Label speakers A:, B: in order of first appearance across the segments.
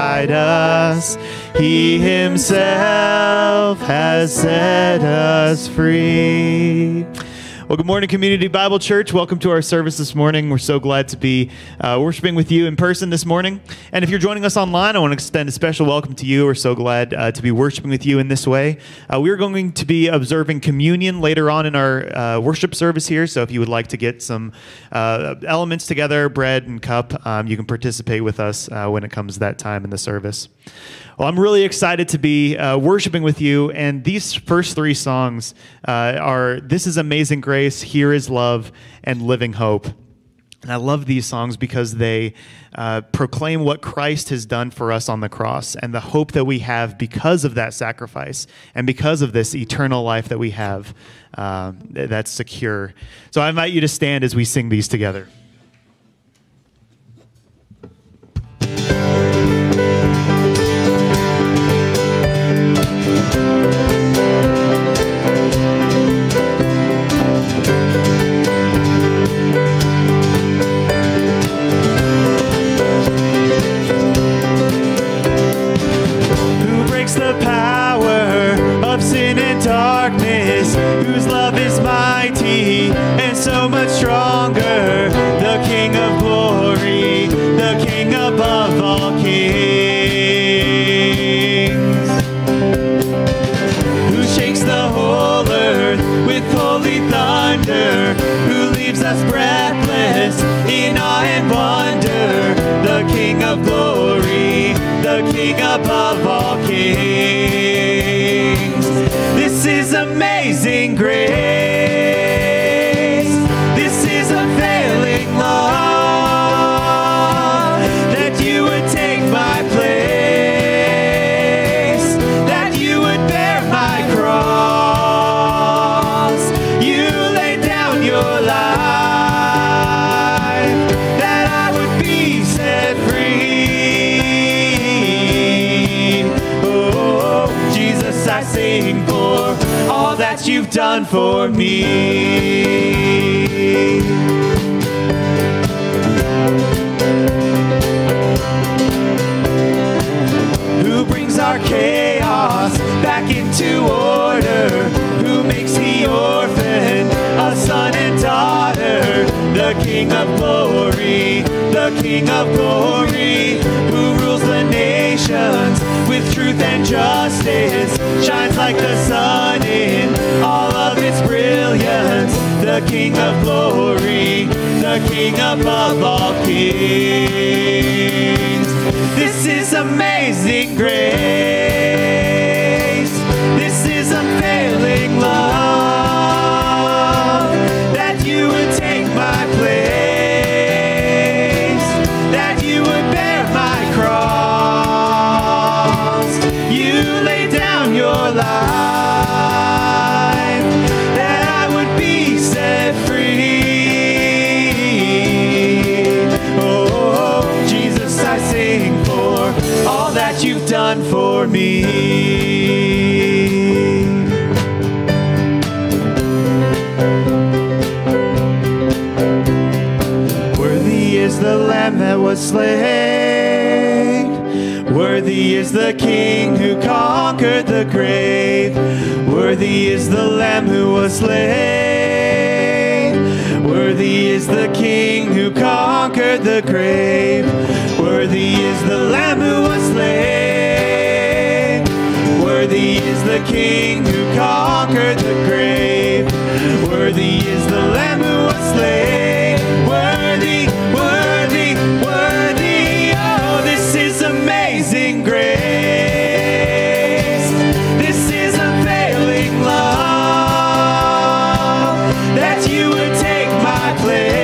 A: beside us. He himself has set us free. Well, good morning, Community Bible Church. Welcome to our service this morning. We're so glad to be worshiping with you in person this morning. And if you're joining us online, I want to extend a special welcome to you. We're so glad to be worshiping with you in this way. We're going to be observing communion later on in our worship service here. So if you would like to get some elements together, bread and cup, you can participate with us when it comes to that time in the service. Well, I'm really excited to be worshiping with you, and these first three songs are This Is Amazing Grace, Here Is Love, and Living Hope. And I love these songs because they proclaim what Christ has done for us on the cross and the hope that we have because of that sacrifice and because of this eternal life that we have that's secure. So I invite you to stand as we sing these together. The power of sin and darkness, whose love is mighty and so much stronger, the King of glory, the King above all kings, who shakes the whole earth with holy thunder, who leaves us breathless in awe and wonder, the King of glory, the King above all kings. This is amazing grace. This is unfailing love, that you would take my place, that you would bear my cross. You laid down your life, that I would be set free. I sing for all that you've done for me. Who brings our chaos back into order, who makes the orphan a son and daughter, the King of glory, the King of glory, who rules the nations with truth and justice, shines like the sun in all of its brilliance, the King of glory, the King above all kings. This is amazing grace. This is unfailing love, that you would take my place, that you would bear my cross. You lay down your life, that I would be set free. Oh, Jesus, I sing for all that you've done for me. Worthy is the Lamb that was slain. Worthy is the King who conquered the grave. Worthy is the Lamb who was slain. Worthy is the King who conquered the grave. Worthy is the Lamb who was slain. Worthy is the King who conquered the grave. Worthy is the Lamb who was slain. Worthy, worthy, worthy. Oh, this is amazing grace. This is unfailing love, that you would take my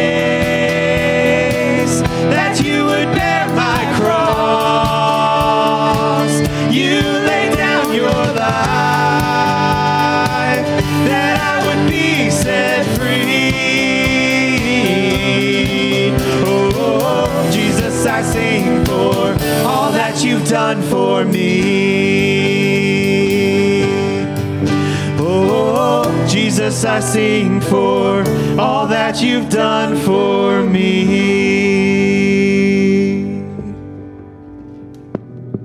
A: place, that you would bear my cross. You lay down your life, that I would be set free. Oh, Jesus, I sing for all that you've done for me. Oh, Jesus, I sing for all that you've done for me.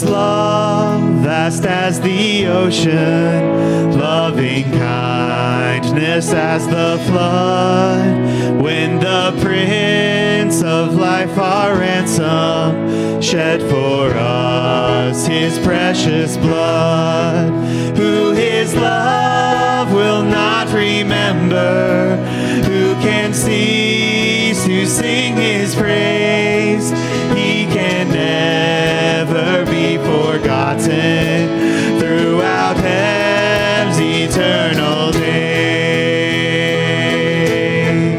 A: his love, vast as the ocean, loving kindness as the flood. When the Prince of Life, our ransom, shed for us his precious blood, who his love will not remember, who can cease to sing his praise. He can never be forgotten throughout heaven's eternal days.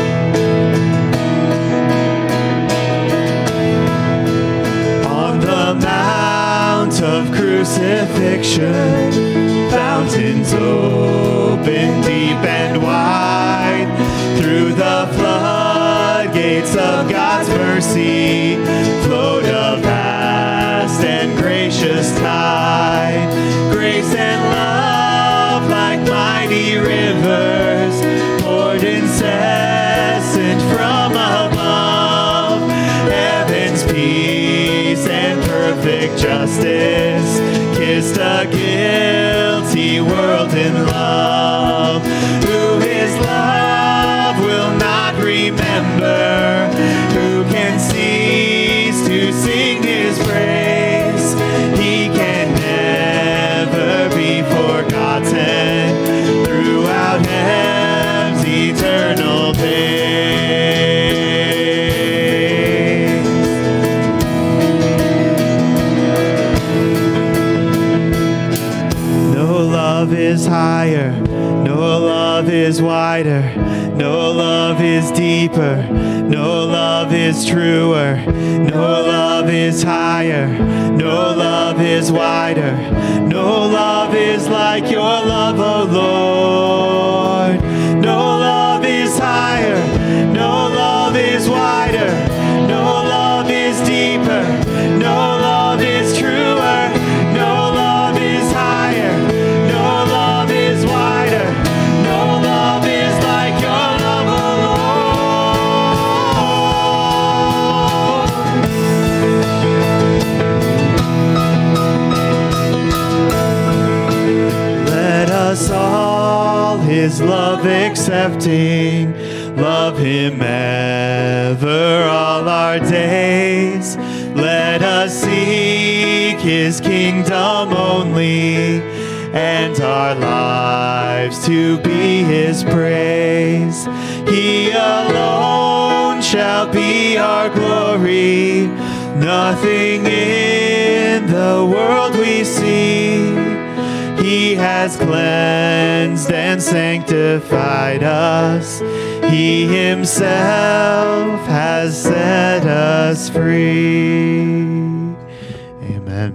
A: On the mount of crucifixion, fountains open deep and wide. Through the floodgates of God's mercy flowed a vast and gracious tide. Grace and love like mighty rivers poured incessant from above. Heaven's peace and perfect justice kissed a guilty world in love, who his love will not remember, who can cease to sing his praise. He can never be forgotten throughout heaven's eternal days. No love is higher, no love is wider, no love is deeper, no love is truer, no love is higher, no love is wider, no love is like your love, O Lord. No love is higher, no love is wider, no love is deeper, no love is truer, no love is higher, no love is wider, no love is like your love, O Lord. Let us all his love accepting, love him ever all our days. Let us seek his kingdom only, and our lives to be his praise. He alone shall be our glory, nothing in the world we see. He has cleansed and sanctified us. He himself has set us free. Amen.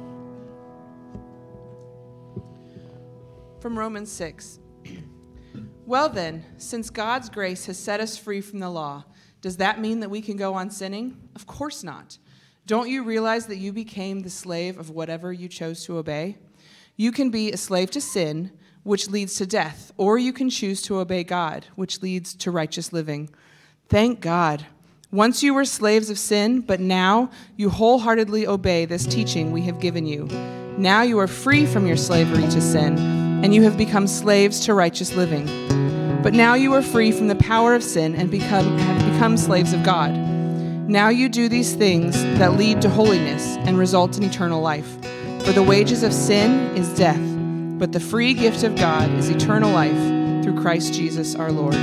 B: From Romans 6. Well then, since God's grace has set us free from the law, does that mean that we can go on sinning? Of course not. Don't you realize that you became the slave of whatever you chose to obey? You can be a slave to sin, which leads to death, or you can choose to obey God, which leads to righteous living. Thank God. Once you were slaves of sin, but now you wholeheartedly obey this teaching we have given you. Now you are free from your slavery to sin, and you have become slaves to righteous living. But now you are free from the power of sin and have become slaves of God. Now you do these things that lead to holiness and result in eternal life. For the wages of sin is death, but the free gift of God is eternal life through Christ Jesus our Lord.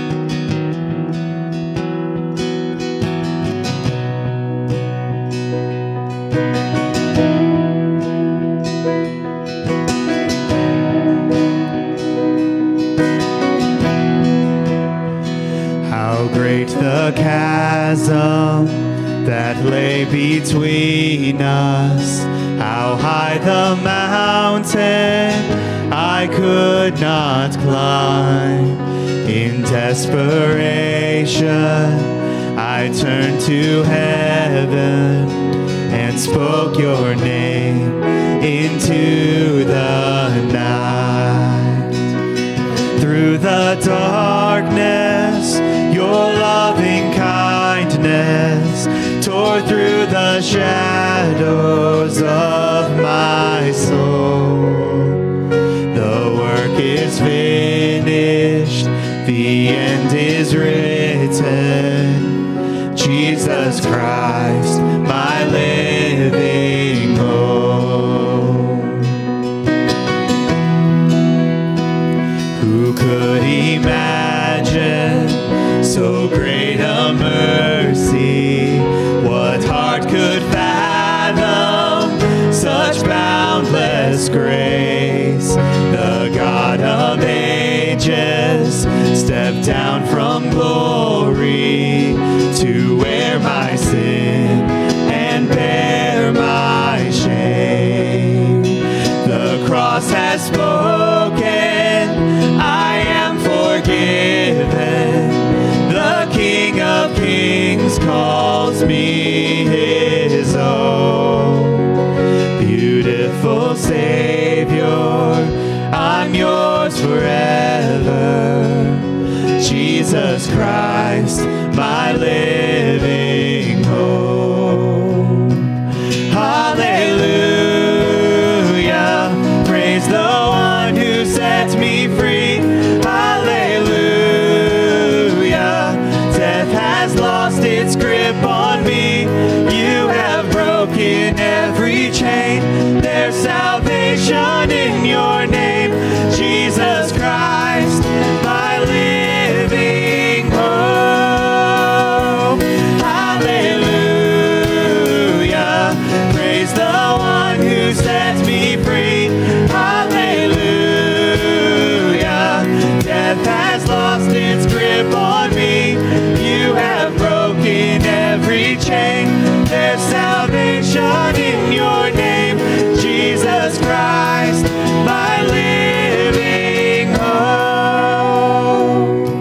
A: How great the chasm that lay between us, how high the mountain I could not climb. In desperation, I turned to heaven and spoke your name into the night. Through the darkness, your loving kindness tore for through the shadows of my soul, the work is finished, the end is written. Jesus Christ, my living hope. Who could imagine so great a mercy? What heart could fathom such boundless grace? The God of ages stepped down from glory to wear my sin and bear my shame. The cross has spoken, I am forgiven. The King of Kings calls me his own. Beautiful Savior, I'm yours forever. Jesus Christ, my living hope. Hallelujah, praise the one who sets me free. Hallelujah, death has lost its grip on me. You have broken every chain. There's salvation in your name, Jesus Christ, my living hope. Hallelujah, praise the one who sets me free. Hallelujah, death has lost its grip on me. You have broken every chain. There's salvation in your name, Jesus Christ, my living hope.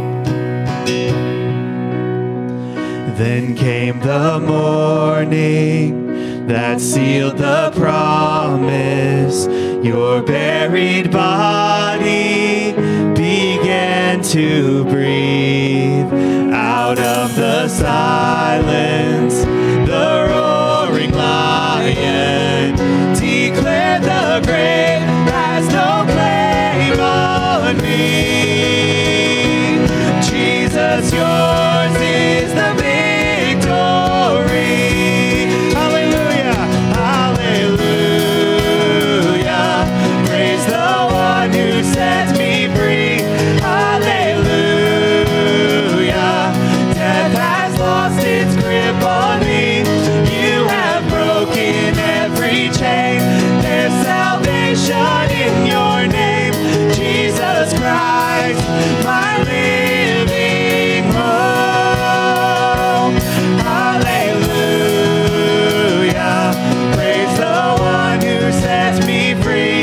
A: Then came the morning that sealed the promise. Your buried body began to breathe. Out of the silence, the roaring lion declared the grave has no claim on me. Jesus, yours is the victory. Hallelujah, hallelujah. Praise the one who sets me free. Hallelujah. Death has lost its grip on me. You have broken every chain. There's salvation in your name, Jesus Christ, my living hope. Hallelujah. Praise the one who sets me free.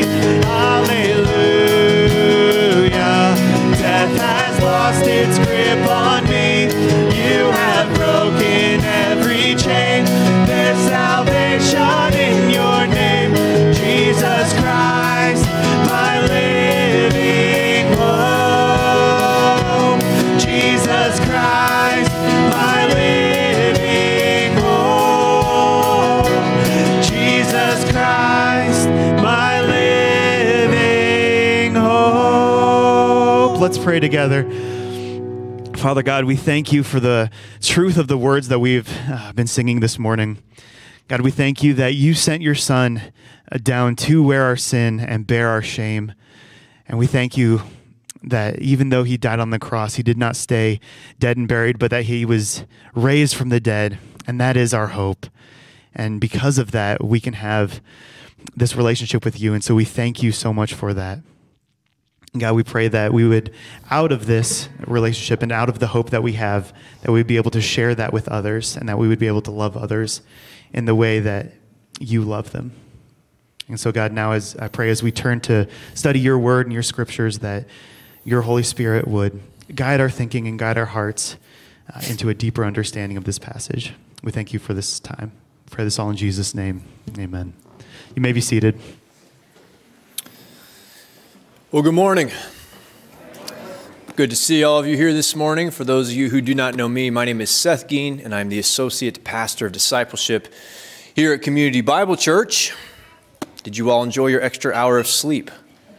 A: Hallelujah. Death has lost its grip on me. You have broken every chain. There's salvation in your name, Jesus Christ, my living hope. Jesus Christ, my living hope. Jesus Christ, my living hope. Let's pray together. Father God, we thank you for the truth of the words that we've been singing this morning. God, we thank you that you sent your Son down to wear our sin and bear our shame. And we thank you that even though he died on the cross, he did not stay dead and buried, but that he was raised from the dead. And that is our hope. And because of that, we can have this relationship with you. And so we thank you so much for that. God, we pray that we would, out of this relationship and out of the hope that we have, that we'd be able to share that with others and that we would be able to love others in the way that you love them. And so, God, now as I pray as we turn to study your word and your scriptures, that your Holy Spirit would guide our thinking and guide our hearts into a deeper understanding of this passage. We thank you for this time. Pray this all in Jesus' name. Amen. You may be seated.
C: Well, good morning. Good to see all of you here this morning. For those of you who do not know me, my name is Seth Geen, and I'm the Associate Pastor of Discipleship here at Community Bible Church. Did you all enjoy your extra hour of sleep?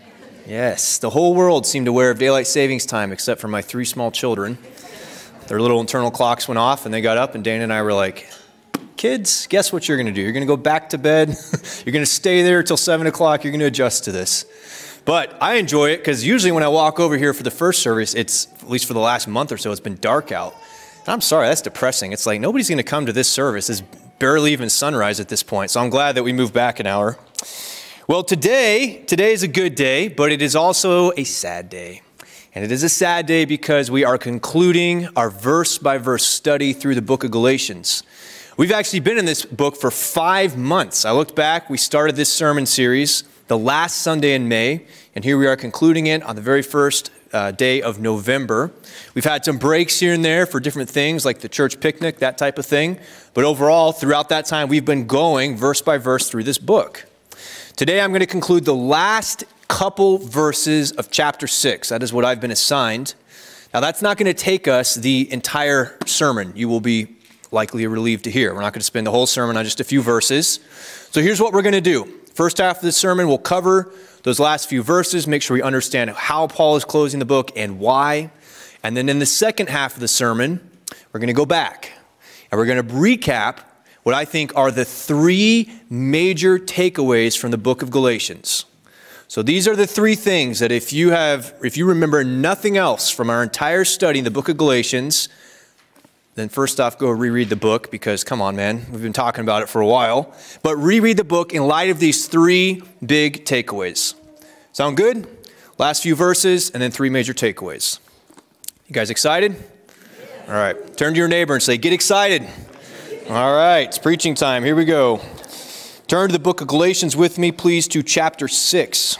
C: Yes, the whole world seemed aware of daylight savings time except for my 3 small children. Their little internal clocks went off, and they got up, and Dana and I were like, kids, guess what you're going to do? You're going to go back to bed. You're going to stay there until 7 o'clock. You're going to adjust to this. But I enjoy it because usually when I walk over here for the first service, it's, at least for the last month or so, it's been dark out. And I'm sorry, that's depressing. It's like nobody's going to come to this service. It's barely even sunrise at this point. So I'm glad that we moved back an hour. Well, today is a good day, but it is also a sad day. And it is a sad day because we are concluding our verse-by-verse study through the book of Galatians. We've actually been in this book for 5 months. I looked back, we started this sermon series the last Sunday in May, and here we are concluding it on the very first day of November. We've had some breaks here and there for different things like the church picnic, that type of thing. But overall, throughout that time, we've been going verse by verse through this book. Today, I'm going to conclude the last couple verses of chapter 6. That is what I've been assigned. Now, that's not going to take us the entire sermon. You will be likely relieved to hear. We're not going to spend the whole sermon on just a few verses. So here's what we're going to do. First half of the sermon, we'll cover those last few verses, make sure we understand how Paul is closing the book and why. And then in the second half of the sermon, we're going to go back and we're going to recap what I think are the 3 major takeaways from the book of Galatians. So these are the 3 things that if you remember nothing else from our entire study in the book of Galatians, then first off, go reread the book because, come on, man, we've been talking about it for a while. But reread the book in light of these 3 big takeaways. Sound good? Last few verses and then 3 major takeaways. You guys excited? All right. Turn to your neighbor and say, get excited. All right. It's preaching time. Here we go. Turn to the book of Galatians with me, please, to chapter 6.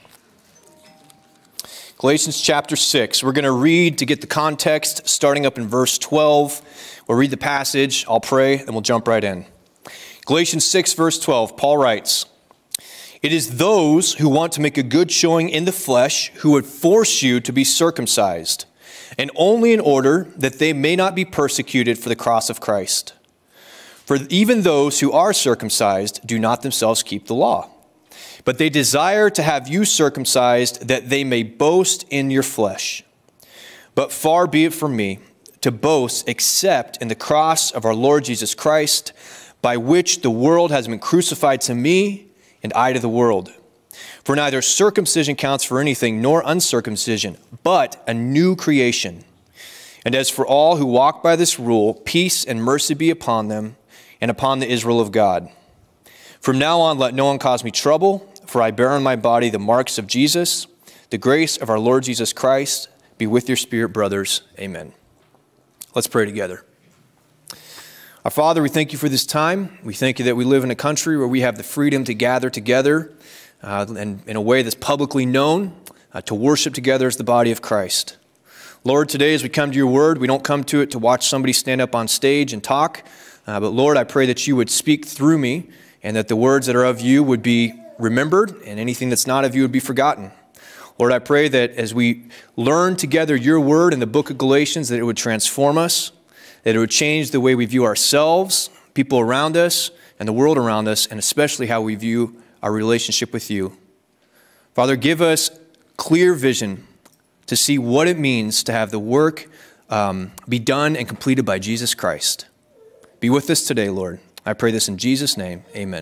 C: Galatians chapter 6. We're going to read to get the context, starting up in verse 12. We'll read the passage, I'll pray, and we'll jump right in. Galatians 6, verse 12, Paul writes, "It is those who want to make a good showing in the flesh who would force you to be circumcised, and only in order that they may not be persecuted for the cross of Christ. For even those who are circumcised do not themselves keep the law. But they desire to have you circumcised that they may boast in your flesh. But far be it from me to boast except in the cross of our Lord Jesus Christ, by which the world has been crucified to me and I to the world. For neither circumcision counts for anything nor uncircumcision, but a new creation. And as for all who walk by this rule, peace and mercy be upon them and upon the Israel of God. From now on, let no one cause me trouble, for I bear on my body the marks of Jesus. The grace of our Lord Jesus Christ be with your spirit, brothers. Amen." Let's pray together. Our Father, we thank you for this time. We thank you that we live in a country where we have the freedom to gather together and in a way that's publicly known, to worship together as the body of Christ. Lord, today as we come to your word, we don't come to it to watch somebody stand up on stage and talk. But Lord, I pray that you would speak through me, and that the words that are of you would be remembered, and anything that's not of you would be forgotten. Lord, I pray that as we learn together your word in the book of Galatians, that it would transform us, that it would change the way we view ourselves, people around us, and the world around us, and especially how we view our relationship with you. Father, give us clear vision to see what it means to have the work be done and completed by Jesus Christ. Be with us today, Lord. I pray this in Jesus' name. Amen.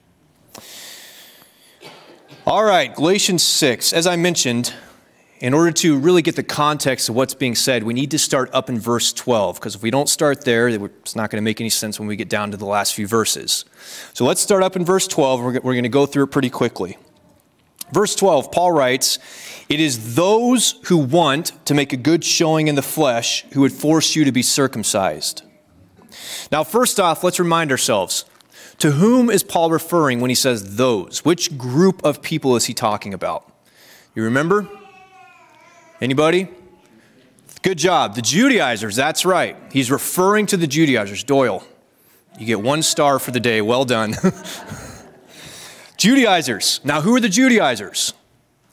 C: All right, Galatians 6. As I mentioned, in order to really get the context of what's being said, we need to start up in verse 12, because if we don't start there, it's not going to make any sense when we get down to the last few verses. So let's start up in verse 12. We're going to go through it pretty quickly. Verse 12, Paul writes, "It is those who want to make a good showing in the flesh who would force you to be circumcised." Now, first off, let's remind ourselves, to whom is Paul referring when he says those? Which group of people is he talking about? You remember? Anybody? Good job. The Judaizers, that's right. He's referring to the Judaizers. Doyle, you get 1 star for the day. Well done. Judaizers. Now, who are the Judaizers?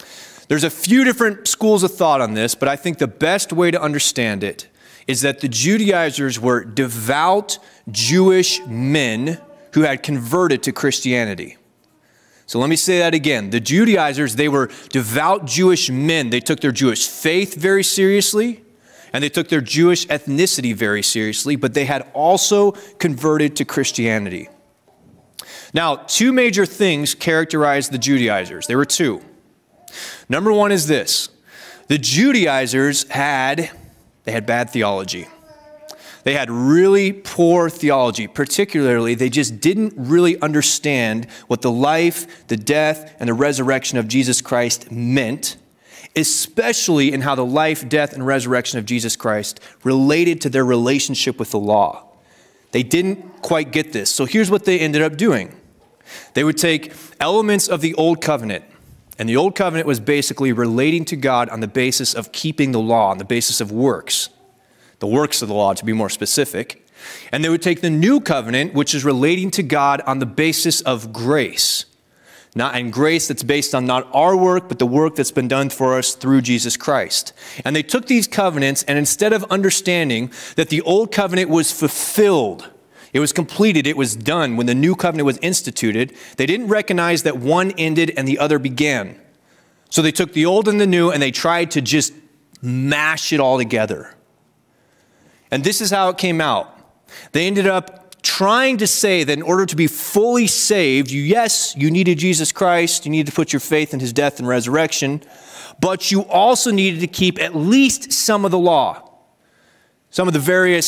C: There's a few different schools of thought on this, but I think the best way to understand it is that the Judaizers were devout Jewish men who had converted to Christianity. So let me say that again. The Judaizers, they were devout Jewish men. They took their Jewish faith very seriously, and they took their Jewish ethnicity very seriously, but they had also converted to Christianity. Now, two major things characterized the Judaizers. There were two. Number one is this. The Judaizers had bad theology. They had really poor theology. Particularly, they just didn't really understand what the life, the death, and the resurrection of Jesus Christ meant, especially in how the life, death, and resurrection of Jesus Christ related to their relationship with the law. They didn't quite get this. So here's what they ended up doing. They would take elements of the Old Covenant, and the Old Covenant was basically relating to God on the basis of keeping the law, on the basis of works. The works of the law, to be more specific. And they would take the New Covenant, which is relating to God on the basis of grace. And grace that's based on not our work, but the work that's been done for us through Jesus Christ. And they took these covenants, and instead of understanding that the Old Covenant was fulfilled, it was completed, it was done when the New Covenant was instituted, they didn't recognize that one ended and the other began. So they took the old and the new, and they tried to just mash it all together. And this is how it came out. They ended up trying to say that in order to be fully saved, you needed Jesus Christ, you needed to put your faith in his death and resurrection, but you also needed to keep at least some of the law. Some of the various,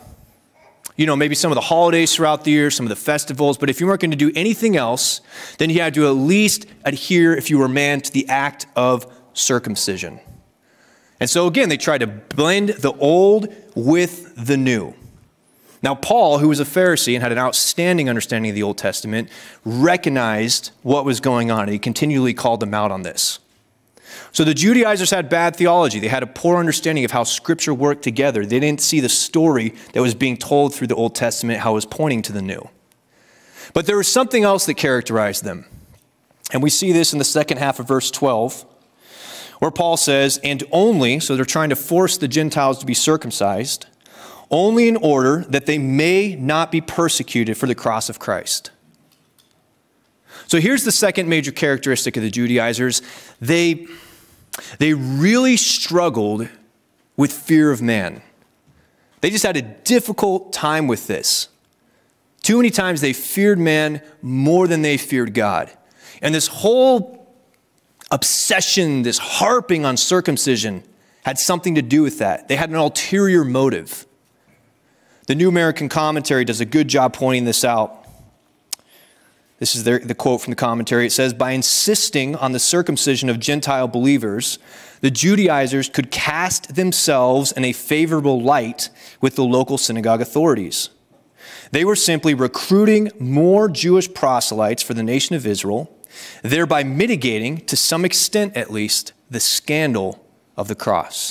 C: maybe some of the holidays throughout the year, some of the festivals, but if you weren't going to do anything else, then you had to at least adhere, if you were a man, to the act of circumcision. And so again, they tried to blend the old with the new. Now, Paul, who was a Pharisee and had an outstanding understanding of the Old Testament, recognized what was going on, and he continually called them out on this. So the Judaizers had bad theology. They had a poor understanding of how Scripture worked together. They didn't see the story that was being told through the Old Testament, how it was pointing to the new. But there was something else that characterized them. And we see this in the second half of verse 12. Where Paul says, and only, so they're trying to force the Gentiles to be circumcised, only in order that they may not be persecuted for the cross of Christ. So here's the second major characteristic of the Judaizers. They really struggled with fear of man. They just had a difficult time with this. Too many times they feared man more than they feared God. And this whole obsession, this harping on circumcision had something to do with that. They had an ulterior motive. The New American Commentary does a good job pointing this out. This is the quote from the commentary. It says, by insisting on the circumcision of Gentile believers, the Judaizers could cast themselves in a favorable light with the local synagogue authorities. They were simply recruiting more Jewish proselytes for the nation of Israel, thereby mitigating, to some extent at least, the scandal of the cross.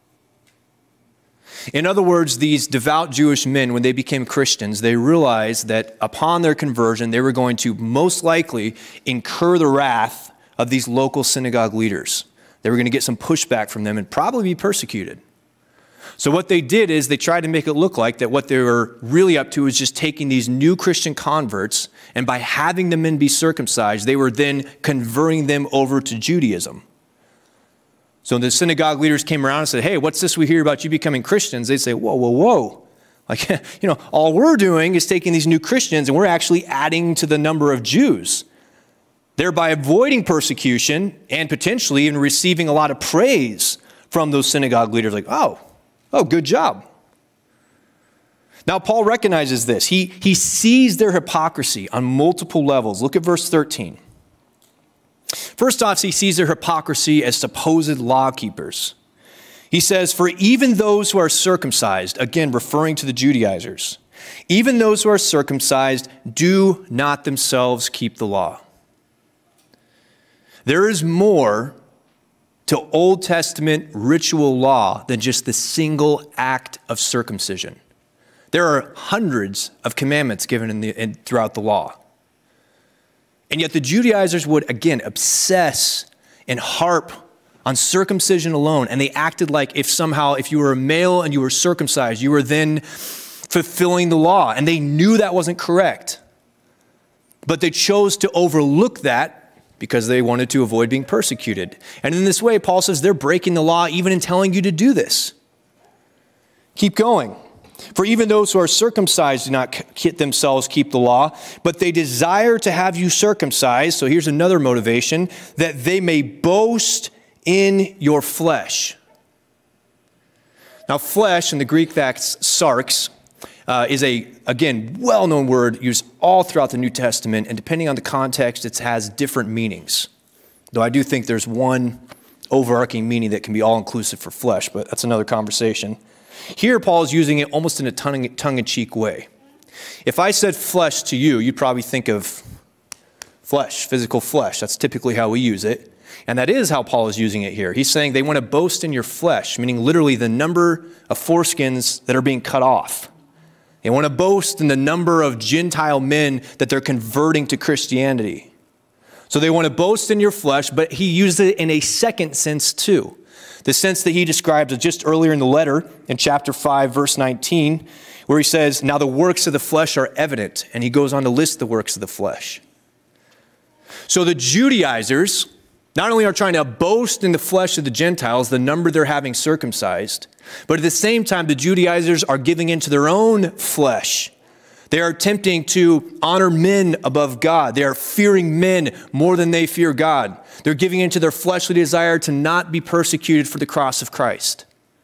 C: In other words, these devout Jewish men, when they became Christians, they realized that upon their conversion, they were going to most likely incur the wrath of these local synagogue leaders. They were going to get some pushback from them and probably be persecuted. So what they did is they tried to make it look like that what they were really up to was just taking these new Christian converts, and by having the men be circumcised, they were then converting them over to Judaism. So when the synagogue leaders came around and said, hey, what's this we hear about you becoming Christians? They'd say, whoa, whoa, whoa. Like, all we're doing is taking these new Christians and we're actually adding to the number of Jews, thereby avoiding persecution and potentially even receiving a lot of praise from those synagogue leaders. Like, oh, good job. Now, Paul recognizes this. He sees their hypocrisy on multiple levels. Look at verse 13. First off, he sees their hypocrisy as supposed law keepers. He says, for even those who are circumcised, again, referring to the Judaizers, even those who are circumcised do not themselves keep the law. There is more to Old Testament ritual law than just the single act of circumcision. There are hundreds of commandments given throughout the law. And yet the Judaizers would, again, obsess and harp on circumcision alone, and they acted like if you were a male and you were circumcised, you were then fulfilling the law, and they knew that wasn't correct. But they chose to overlook that because they wanted to avoid being persecuted. And in this way, Paul says they're breaking the law even in telling you to do this. Keep going. For even those who are circumcised do not themselves keep the law, but they desire to have you circumcised. So here's another motivation, that they may boast in your flesh. Now, flesh, in the Greek that's sarx, is again, well-known word used all throughout the New Testament, and depending on the context, it has different meanings. Though I do think there's one overarching meaning that can be all-inclusive for flesh, but that's another conversation. Here, Paul is using it almost in a tongue-in-cheek way. If I said flesh to you, you'd probably think of flesh, physical flesh. That's typically how we use it. And that is how Paul is using it here. He's saying they want to boast in your flesh, meaning literally the number of foreskins that are being cut off. They want to boast in the number of Gentile men that they're converting to Christianity. So they want to boast in your flesh, but he uses it in a second sense too. The sense that he describes just earlier in the letter in chapter 5, verse 19, where he says, now the works of the flesh are evident. And he goes on to list the works of the flesh. So the Judaizers not only are trying to boast in the flesh of the Gentiles, the number they're having circumcised, but at the same time, the Judaizers are giving into their own flesh. They are attempting to honor men above God. They are fearing men more than they fear God. They're giving into their fleshly desire to not be persecuted for the cross of Christ.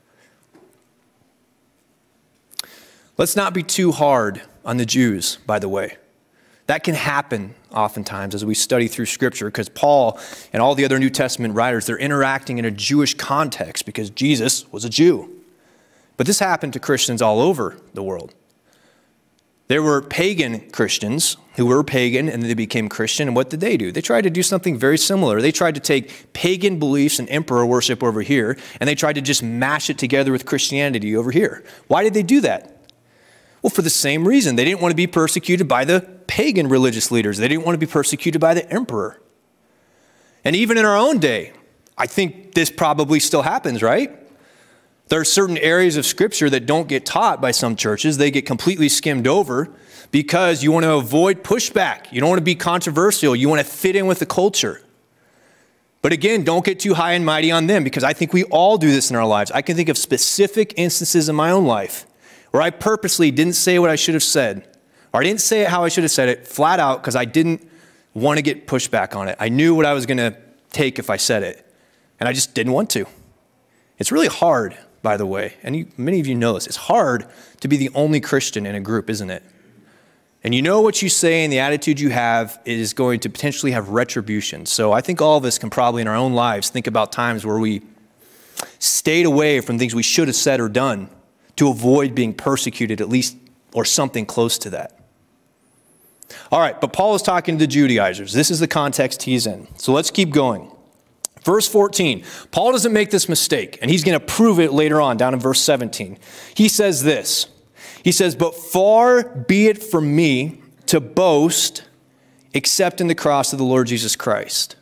C: Let's not be too hard on the Jews, by the way. That can happen oftentimes as we study through Scripture, because Paul and all the other New Testament writers, they're interacting in a Jewish context because Jesus was a Jew. But this happened to Christians all over the world. There were pagan Christians who were pagan and they became Christian. And what did they do? They tried to do something very similar. They tried to take pagan beliefs and emperor worship over here, and they tried to just mash it together with Christianity over here. Why did they do that? Well, for the same reason. They didn't want to be persecuted by the pagan religious leaders. They didn't want to be persecuted by the emperor. And even in our own day, I think this probably still happens, right? There are certain areas of Scripture that don't get taught by some churches. They get completely skimmed over because you want to avoid pushback. You don't want to be controversial. You want to fit in with the culture. But again, don't get too high and mighty on them, because I think we all do this in our lives. I can think of specific instances in my own life where I purposely didn't say what I should have said, or I didn't say it how I should have said it flat out because I didn't want to get pushback on it. I knew what I was going to take if I said it, and I just didn't want to. It's really hard, by the way, and many of you know this. It's hard to be the only Christian in a group, isn't it? And you know what you say and the attitude you have is going to potentially have retribution. So I think all of us can probably in our own lives think about times where we stayed away from things we should have said or done to avoid being persecuted, at least, or something close to that. All right, but Paul is talking to the Judaizers. This is the context he's in. So let's keep going. Verse 14, Paul doesn't make this mistake, and he's going to prove it later on down in verse 17. He says this. He says, but far be it from me to boast except in the cross of the Lord Jesus Christ.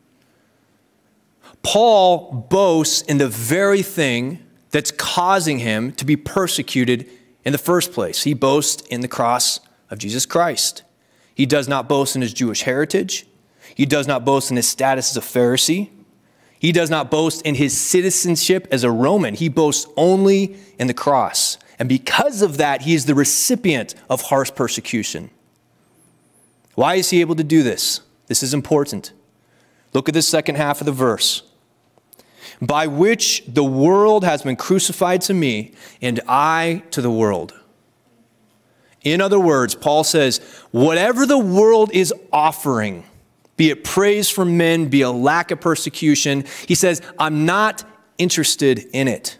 C: Paul boasts in the very thing that's causing him to be persecuted in the first place. He boasts in the cross of Jesus Christ. He does not boast in his Jewish heritage. He does not boast in his status as a Pharisee. He does not boast in his citizenship as a Roman. He boasts only in the cross. And because of that, he is the recipient of harsh persecution. Why is he able to do this? This is important. Look at the second half of the verse. By which the world has been crucified to me, and I to the world. In other words, Paul says, whatever the world is offering, be it praise from men, be a lack of persecution, he says, I'm not interested in it.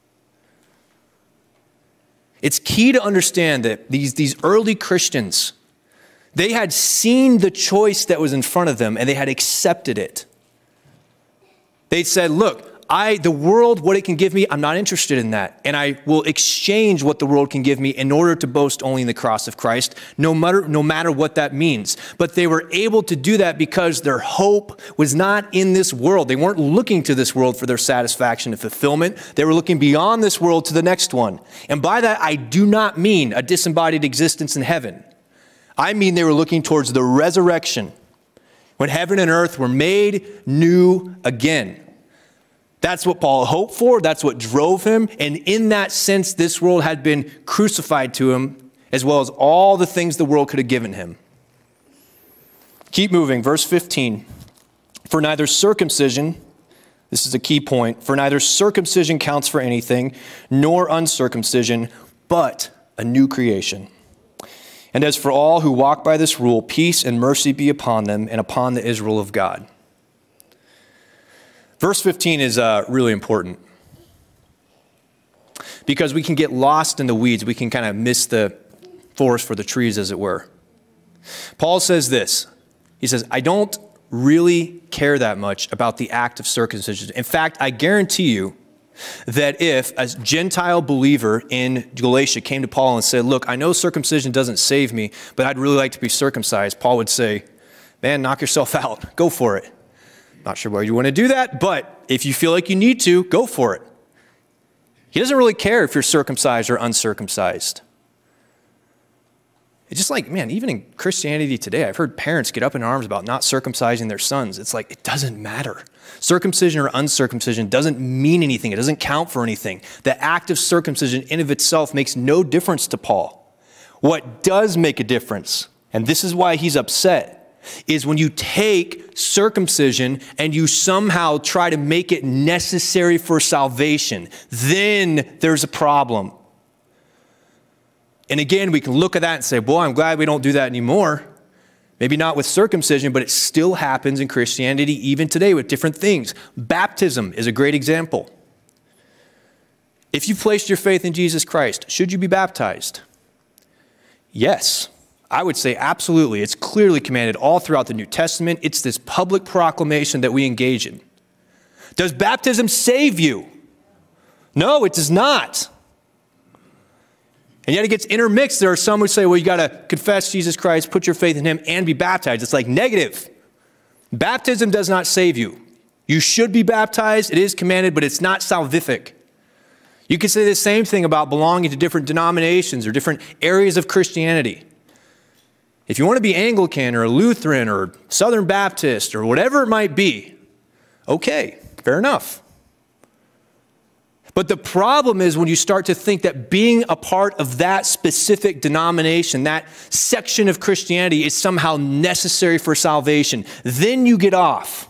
C: It's key to understand that these early Christians, they had seen the choice that was in front of them and they had accepted it. They said, look, the world, what it can give me, I'm not interested in that. And I will exchange what the world can give me in order to boast only in the cross of Christ, no matter what that means. But they were able to do that because their hope was not in this world. They weren't looking to this world for their satisfaction and fulfillment. They were looking beyond this world to the next one. And by that, I do not mean a disembodied existence in heaven. I mean they were looking towards the resurrection, when heaven and earth were made new again. That's what Paul hoped for. That's what drove him. And in that sense, this world had been crucified to him, as well as all the things the world could have given him. Keep moving. Verse 15. For neither circumcision, this is a key point, for neither circumcision counts for anything, nor uncircumcision, but a new creation. And as for all who walk by this rule, peace and mercy be upon them and upon the Israel of God. Verse 15 is really important because we can get lost in the weeds. We can kind of miss the forest for the trees, as it were. Paul says this. He says, I don't really care that much about the act of circumcision. In fact, I guarantee you that if a Gentile believer in Galatia came to Paul and said, look, I know circumcision doesn't save me, but I'd really like to be circumcised, Paul would say, man, knock yourself out. Go for it. Not sure why you want to do that, but if you feel like you need to, go for it. He doesn't really care if you're circumcised or uncircumcised. It's just like, man, even in Christianity today, I've heard parents get up in arms about not circumcising their sons. It's like, it doesn't matter. Circumcision or uncircumcision doesn't mean anything. It doesn't count for anything. The act of circumcision in of itself makes no difference to Paul. What does make a difference, and this is why he's upset, is when you take circumcision and you somehow try to make it necessary for salvation, then there's a problem. And again, we can look at that and say, boy, I'm glad we don't do that anymore. Maybe not with circumcision, but it still happens in Christianity even today with different things. Baptism is a great example. If you've placed your faith in Jesus Christ, should you be baptized? Yes, I would say absolutely. It's clearly commanded all throughout the New Testament. It's this public proclamation that we engage in. Does baptism save you? No, it does not. And yet it gets intermixed. There are some who say, well, you got to confess Jesus Christ, put your faith in him, and be baptized. It's like negative. Baptism does not save you. You should be baptized. It is commanded, but it's not salvific. You could say the same thing about belonging to different denominations or different areas of Christianity. If you want to be Anglican or Lutheran or Southern Baptist or whatever it might be, okay, fair enough. But the problem is when you start to think that being a part of that specific denomination, that section of Christianity is somehow necessary for salvation, then you get off.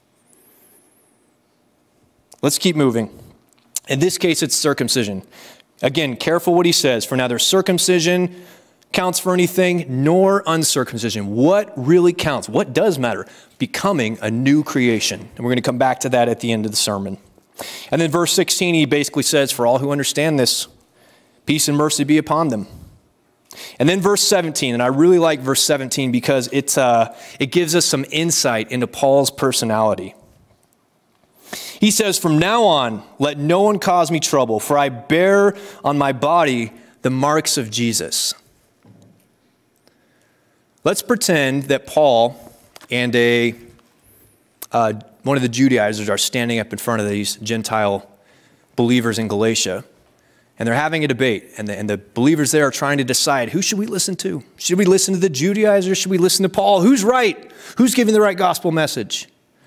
C: Let's keep moving. In this case, it's circumcision. Again, careful what he says, for neither circumcision counts for anything, nor uncircumcision. What really counts? What does matter? Becoming a new creation. And we're going to come back to that at the end of the sermon. And then verse 16, he basically says, for all who understand this, peace and mercy be upon them. And then verse 17, and I really like verse 17 because it gives us some insight into Paul's personality. He says, from now on, let no one cause me trouble, for I bear on my body the marks of Jesus. Let's pretend that Paul and one of the Judaizers are standing up in front of these Gentile believers in Galatia, and they're having a debate, and the believers there are trying to decide, who should we listen to? Should we listen to the Judaizers? Should we listen to Paul? Who's right? Who's giving the right gospel message?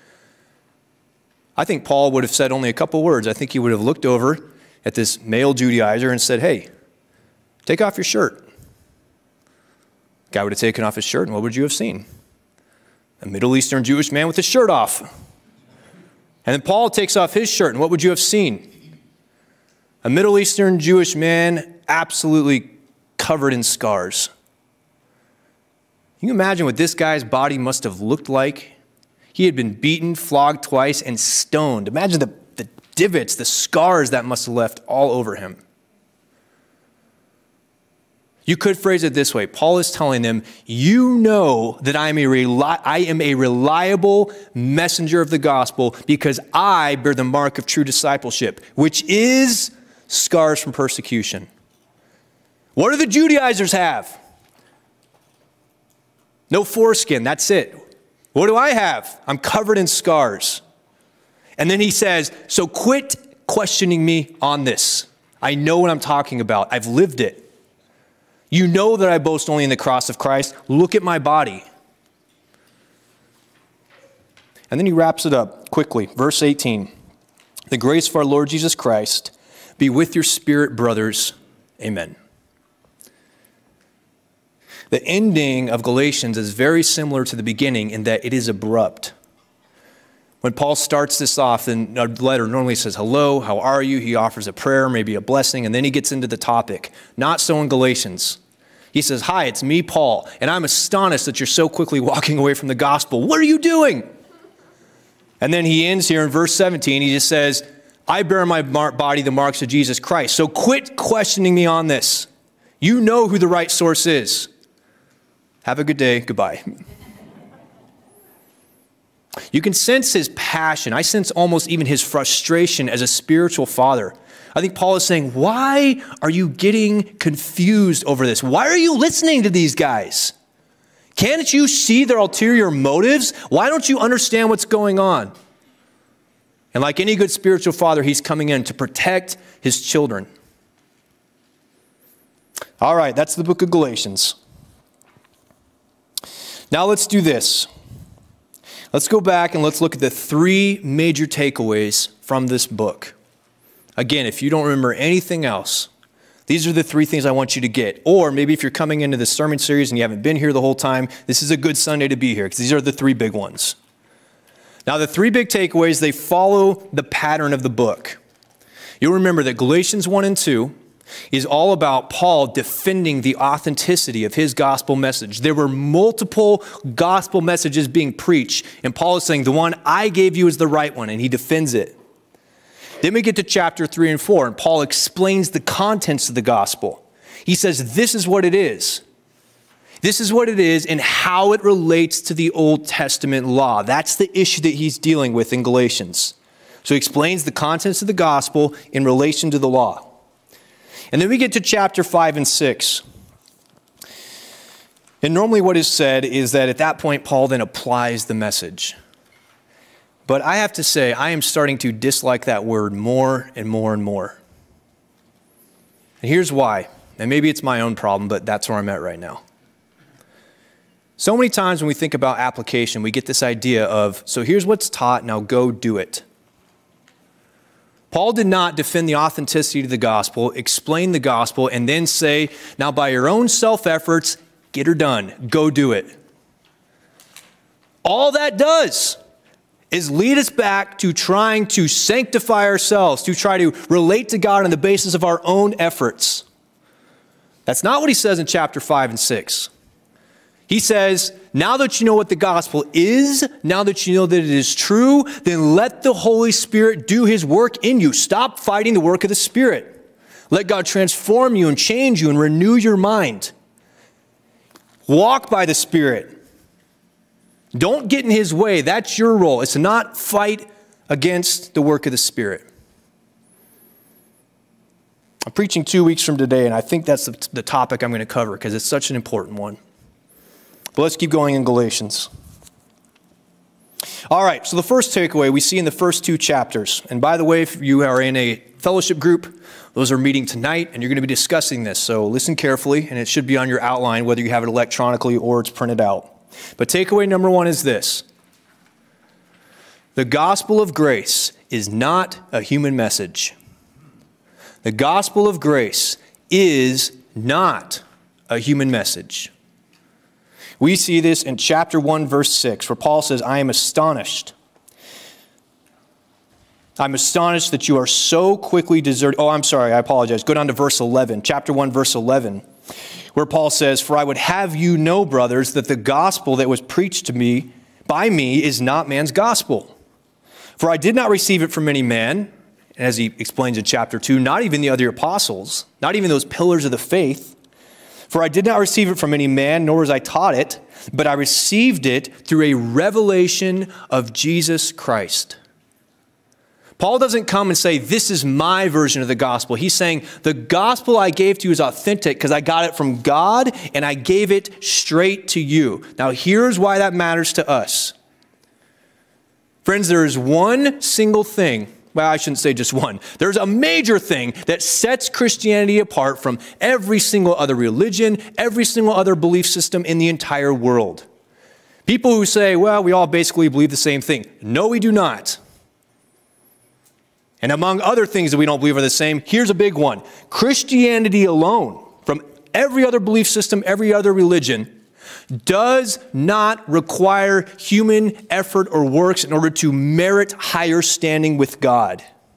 C: I think Paul would have said only a couple words. I think he would have looked over at this male Judaizer and said, hey, take off your shirt. The guy would have taken off his shirt, and what would you have seen? A Middle Eastern Jewish man with his shirt off. And then Paul takes off his shirt, and what would you have seen? A Middle Eastern Jewish man absolutely covered in scars. Can you imagine what this guy's body must have looked like? He had been beaten, flogged twice, and stoned. Imagine the divots, the scars that must have left all over him. You could phrase it this way. Paul is telling them, you know that I am a reliable messenger of the gospel because I bear the mark of true discipleship, which is scars from persecution. What do the Judaizers have? No foreskin, that's it. What do I have? I'm covered in scars. And then he says, so quit questioning me on this. I know what I'm talking about. I've lived it. You know that I boast only in the cross of Christ. Look at my body. And then he wraps it up quickly. Verse 18. The grace of our Lord Jesus Christ be with your spirit, brothers. Amen. The ending of Galatians is very similar to the beginning in that it is abrupt. When Paul starts this off, then a letter normally says, hello, how are you? He offers a prayer, maybe a blessing, and then he gets into the topic. Not so in Galatians. He says, hi, it's me, Paul, and I'm astonished that you're so quickly walking away from the gospel. What are you doing? And then he ends here in verse 17. He just says, I bear in my body the marks of Jesus Christ. So quit questioning me on this. You know who the right source is. Have a good day. Goodbye. You can sense his passion. I sense almost even his frustration as a spiritual father. I think Paul is saying, why are you getting confused over this? Why are you listening to these guys? Can't you see their ulterior motives? Why don't you understand what's going on? And like any good spiritual father, he's coming in to protect his children. All right, that's the book of Galatians. Now let's do this. Let's go back and let's look at the three major takeaways from this book. Again, if you don't remember anything else, these are the three things I want you to get. Or maybe if you're coming into this sermon series and you haven't been here the whole time, this is a good Sunday to be here because these are the three big ones. Now, the three big takeaways, they follow the pattern of the book. You'll remember that Galatians 1 and 2 is all about Paul defending the authenticity of his gospel message. There were multiple gospel messages being preached, and Paul is saying, the one I gave you is the right one, and he defends it. Then we get to chapter 3 and 4, and Paul explains the contents of the gospel. He says, this is what it is. This is what it is and how it relates to the Old Testament law. That's the issue that he's dealing with in Galatians. So he explains the contents of the gospel in relation to the law. And then we get to chapter 5 and 6. And normally what is said is that at that point, Paul then applies the message. But I have to say, I am starting to dislike that word more and more and more. And here's why. And maybe it's my own problem, but that's where I'm at right now. So many times when we think about application, we get this idea of, so here's what's taught, now go do it. Paul did not defend the authenticity of the gospel, explain the gospel, and then say, now by your own self-efforts, get her done, go do it. All that does is lead us back to trying to sanctify ourselves, to try to relate to God on the basis of our own efforts. That's not what he says in chapter 5 and 6. He says, now that you know what the gospel is, now that you know that it is true, then let the Holy Spirit do his work in you. Stop fighting the work of the Spirit. Let God transform you and change you and renew your mind. Walk by the Spirit. Don't get in his way. That's your role. It's to not fight against the work of the Spirit. I'm preaching 2 weeks from today, and I think that's the topic I'm going to cover because it's such an important one. But let's keep going in Galatians. All right, so the first takeaway we see in the first two chapters. And by the way, if you are in a fellowship group, those are meeting tonight, and you're going to be discussing this. So listen carefully, and it should be on your outline, whether you have it electronically or it's printed out. But takeaway number one is this. The gospel of grace is not a human message. The gospel of grace is not a human message. We see this in chapter 1, verse 6, where Paul says, I am astonished. I'm astonished that you are so quickly deserted. Oh, I'm sorry, I apologize. Go down to verse 11, chapter 1, verse 11, where Paul says, for I would have you know, brothers, that the gospel that was preached to me by me is not man's gospel. For I did not receive it from any man, as he explains in chapter 2, not even the other apostles, not even those pillars of the faith. For I did not receive it from any man, nor was I taught it, but I received it through a revelation of Jesus Christ. Paul doesn't come and say, this is my version of the gospel. He's saying, the gospel I gave to you is authentic because I got it from God and I gave it straight to you. Now, here's why that matters to us. Friends, there is one single thing, well, I shouldn't say just one. There's a major thing that sets Christianity apart from every single other religion, every single other belief system in the entire world. People who say, well, we all basically believe the same thing. No, we do not. And among other things that we don't believe are the same, here's a big one. Christianity alone, from every other belief system, every other religion, does not require human effort or works in order to merit higher standing with God.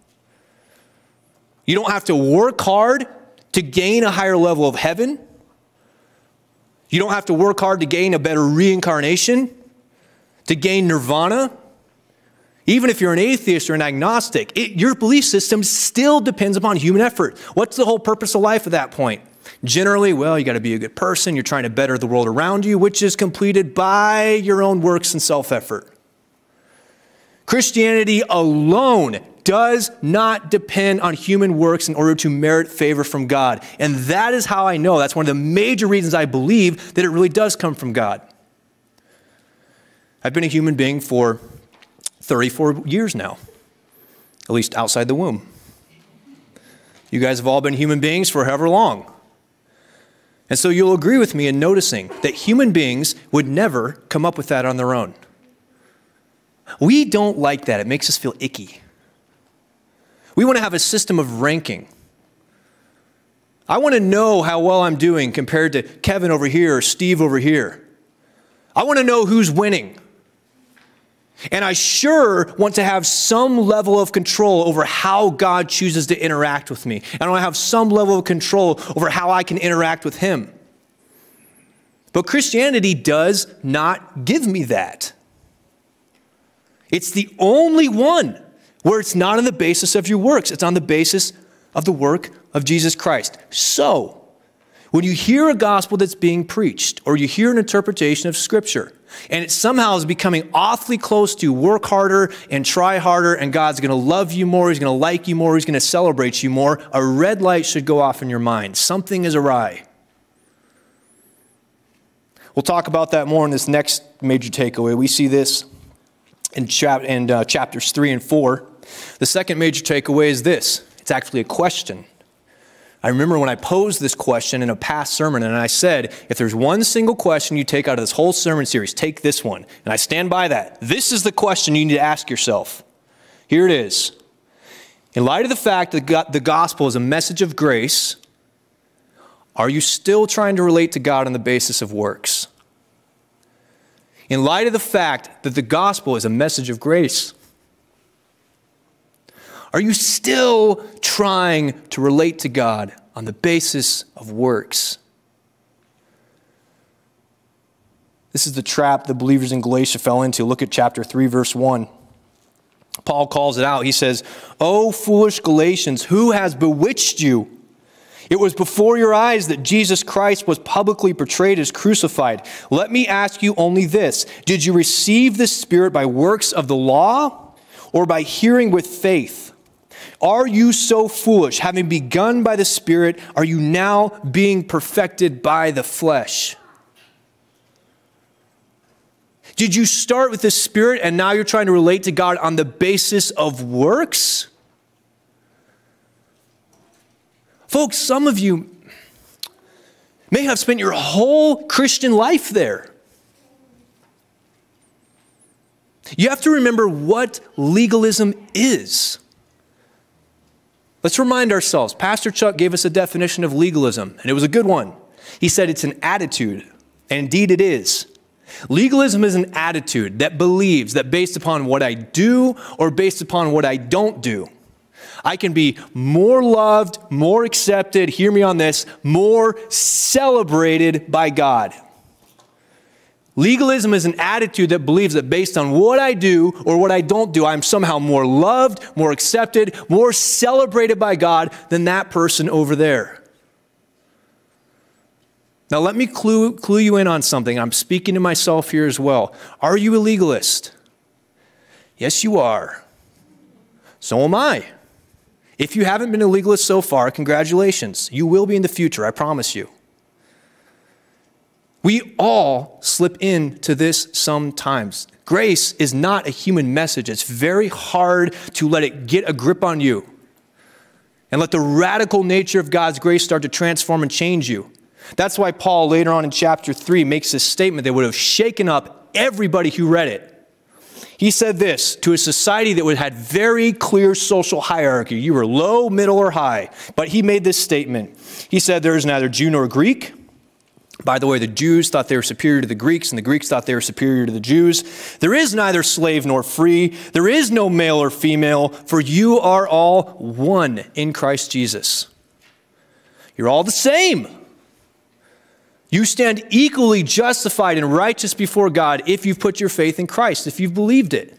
C: You don't have to work hard to gain a higher level of heaven. You don't have to work hard to gain a better reincarnation, to gain nirvana. Even if you're an atheist or an agnostic, your belief system still depends upon human effort. What's the whole purpose of life at that point? Generally, well, you got to be a good person. You're trying to better the world around you, which is completed by your own works and self-effort. Christianity alone does not depend on human works in order to merit favor from God. And that is how I know. That's one of the major reasons I believe that it really does come from God. I've been a human being for 34 years now, at least outside the womb. You guys have all been human beings for however long. And so you'll agree with me in noticing that human beings would never come up with that on their own. We don't like that. It makes us feel icky. We want to have a system of ranking. I want to know how well I'm doing compared to Kevin over here or Steve over here. I want to know who's winning. And I sure want to have some level of control over how God chooses to interact with me. And I want to have some level of control over how I can interact with him. But Christianity does not give me that. It's the only one where it's not on the basis of your works. It's on the basis of the work of Jesus Christ. So, when you hear a gospel that's being preached, or you hear an interpretation of Scripture, and it somehow is becoming awfully close to work harder and try harder, and God's going to love you more, he's going to like you more, he's going to celebrate you more, a red light should go off in your mind. Something is awry. We'll talk about that more in this next major takeaway. We see this in chapters 3 and 4. The second major takeaway is this. It's actually a question. I remember when I posed this question in a past sermon, and I said, if there's one single question you take out of this whole sermon series, take this one. And I stand by that. This is the question you need to ask yourself. Here it is. In light of the fact that the gospel is a message of grace, are you still trying to relate to God on the basis of works? In light of the fact that the gospel is a message of grace, are you still trying to relate to God on the basis of works? This is the trap the believers in Galatia fell into. Look at chapter 3, verse 1. Paul calls it out. He says, "O foolish Galatians, who has bewitched you? It was before your eyes that Jesus Christ was publicly portrayed as crucified. Let me ask you only this. Did you receive the Spirit by works of the law or by hearing with faith? Are you so foolish? Having begun by the Spirit, are you now being perfected by the flesh?" Did you start with the Spirit and now you're trying to relate to God on the basis of works? Folks, some of you may have spent your whole Christian life there. You have to remember what legalism is. Let's remind ourselves. Pastor Chuck gave us a definition of legalism, and it was a good one. He said it's an attitude, and indeed it is. Legalism is an attitude that believes that based upon what I do or based upon what I don't do, I can be more loved, more accepted, hear me on this, more celebrated by God. Legalism is an attitude that believes that based on what I do or what I don't do, I'm somehow more loved, more accepted, more celebrated by God than that person over there. Now let me clue you in on something. I'm speaking to myself here as well. Are you a legalist? Yes, you are. So am I. If you haven't been a legalist so far, congratulations. You will be in the future, I promise you. We all slip into this sometimes. Grace is not a human message. It's very hard to let it get a grip on you and let the radical nature of God's grace start to transform and change you. That's why Paul later on in chapter 3 makes this statement that would have shaken up everybody who read it. He said this to a society that had very clear social hierarchy. You were low, middle, or high. But he made this statement. He said there is neither Jew nor Greek. By the way, the Jews thought they were superior to the Greeks, and the Greeks thought they were superior to the Jews. There is neither slave nor free. There is no male or female, for you are all one in Christ Jesus. You're all the same. You stand equally justified and righteous before God if you've put your faith in Christ, if you've believed it.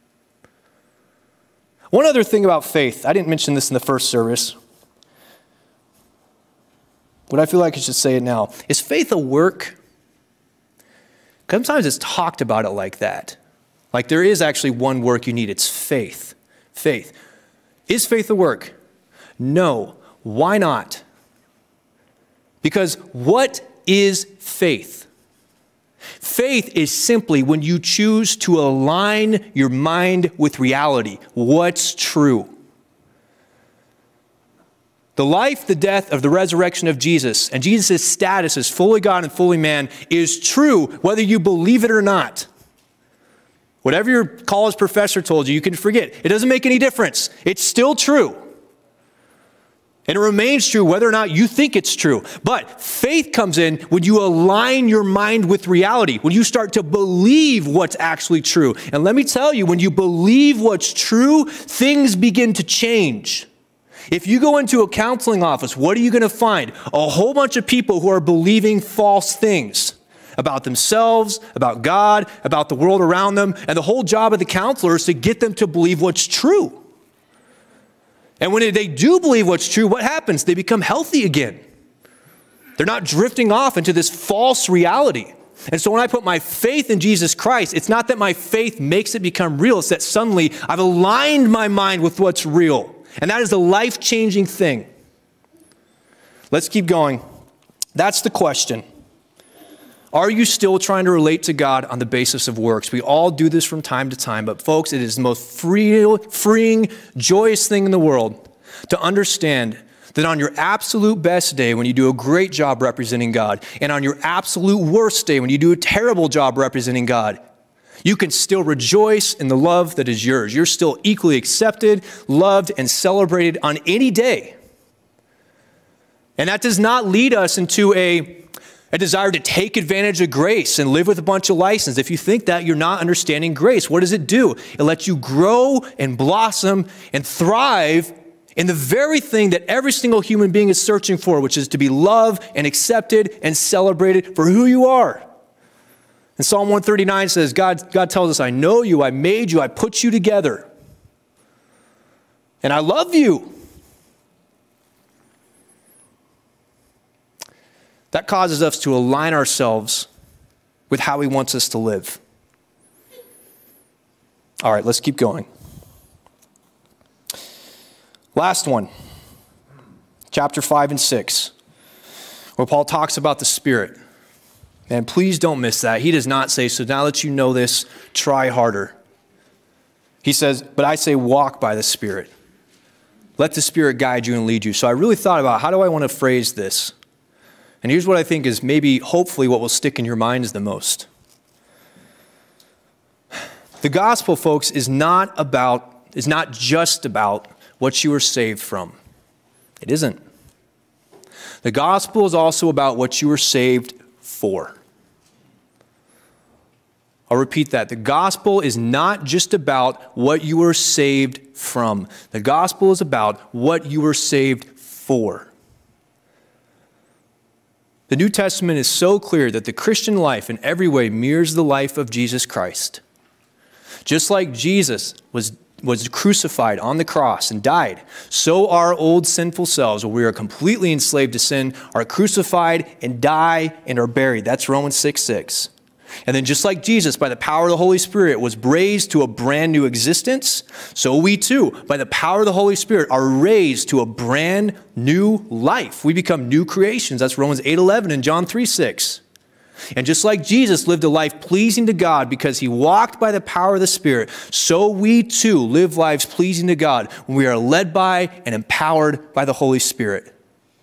C: One other thing about faith, I didn't mention this in the first service, but I feel like I should say it now. Is faith a work? Sometimes it's talked about it like that. Like there is actually one work you need. It's faith. Faith. Is faith a work? No. Why not? Because what is faith? Faith is simply when you choose to align your mind with reality. What's true? The life, the death of the resurrection of Jesus, and Jesus' status as fully God and fully man is true whether you believe it or not. Whatever your college professor told you, you can forget. It doesn't make any difference. It's still true. And it remains true whether or not you think it's true. But faith comes in when you align your mind with reality, when you start to believe what's actually true. And let me tell you, when you believe what's true, things begin to change. If you go into a counseling office, what are you going to find? A whole bunch of people who are believing false things about themselves, about God, about the world around them. And the whole job of the counselor is to get them to believe what's true. And when they do believe what's true, what happens? They become healthy again. They're not drifting off into this false reality. And so when I put my faith in Jesus Christ, it's not that my faith makes it become real. It's that suddenly I've aligned my mind with what's real. And that is a life-changing thing. Let's keep going. That's the question. Are you still trying to relate to God on the basis of works? We all do this from time to time, but folks, it is the most freeing, joyous thing in the world to understand that on your absolute best day, when you do a great job representing God, and on your absolute worst day, when you do a terrible job representing God, you can still rejoice in the love that is yours. You're still equally accepted, loved, and celebrated on any day. And that does not lead us into a desire to take advantage of grace and live with a bunch of license. If you think that, you're not understanding grace. What does it do? It lets you grow and blossom and thrive in the very thing that every single human being is searching for, which is to be loved and accepted and celebrated for who you are. And Psalm 139 says, God tells us, I know you, I made you, I put you together. And I love you. That causes us to align ourselves with how he wants us to live. All right, let's keep going. Last one, chapter 5 and 6, where Paul talks about the Spirit. And please don't miss that. He does not say, so now that you know this, try harder. He says, but I say walk by the Spirit. Let the Spirit guide you and lead you. So I really thought about how do I want to phrase this? And here's what I think is maybe, hopefully, what will stick in your minds the most. The gospel, folks, is not just about what you were saved from. It isn't. The gospel is also about what you were saved for. I'll repeat that. The gospel is not just about what you were saved from. The gospel is about what you were saved for. The New Testament is so clear that the Christian life in every way mirrors the life of Jesus Christ. Just like Jesus was was crucified on the cross and died, so our old sinful selves, where we are completely enslaved to sin, are crucified and die and are buried. That's Romans 6:6. And then just like Jesus, by the power of the Holy Spirit, was raised to a brand new existence, so we too, by the power of the Holy Spirit, are raised to a brand new life. We become new creations. That's Romans 8:11 and John 3:6. And just like Jesus lived a life pleasing to God because he walked by the power of the Spirit, so we too live lives pleasing to God when we are led by and empowered by the Holy Spirit.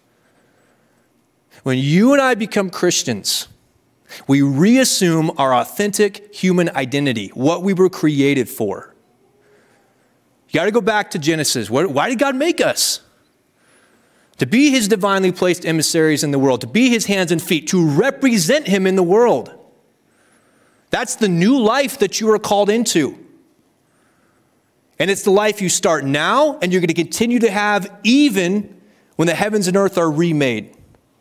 C: When you and I become Christians, we reassume our authentic human identity, what we were created for. You got to go back to Genesis. Why did God make us? To be his divinely placed emissaries in the world, to be his hands and feet, to represent him in the world. That's the new life that you are called into. And it's the life you start now and you're going to continue to have even when the heavens and earth are remade.